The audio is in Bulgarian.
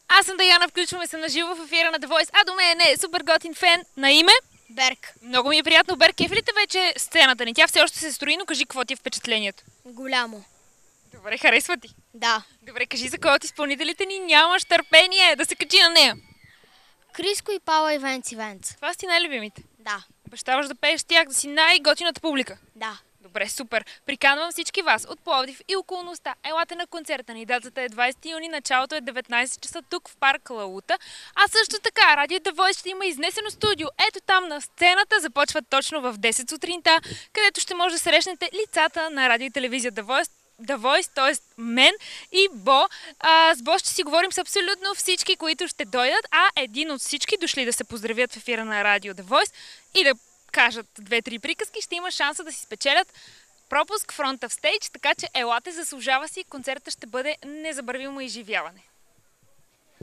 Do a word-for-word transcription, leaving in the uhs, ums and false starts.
Аз съм Даяна, включваме се на живо в ефира на The Voice, а до мен е супер готин фен на име Берк. Много ми е приятно. Берк, кефи ли те вече сцената ни? Тя все още се строи, но кажи какво ти е впечатлението. Голямо. Добре, харесва ти? Да. Добре, кажи за кой от изпълнителите ни нямаш търпение да се качи на нея. Криско и Пала Ивенц Ивенц. Това си най-любимите. Да. Обещаваш да пееш с тях, да си най-готината публика. Да. Добре, супер. Приканвам всички вас от Пловдив и околността. Елате на концерта ни. Датата е двадесети юни, началото е деветнадесет часа тук в парк Лаута. А също така, Радио The Voice ще има изнесено студио. Ето там на сцената започва точно в десет сутринта, където ще може да срещнете лицата на радио и телевизия The Voice, The Voice, т.е. мен и Бо. А, с Бо ще си говорим с абсолютно всички, които ще дойдат, а един от всички дошли да се поздравят в ефира на Радио The Voice и да кажат две-три приказки, ще има шанса да си спечелят пропуск фронта в стейдж, така че елате, заслужава си, концертът ще бъде незабравимо изживяване.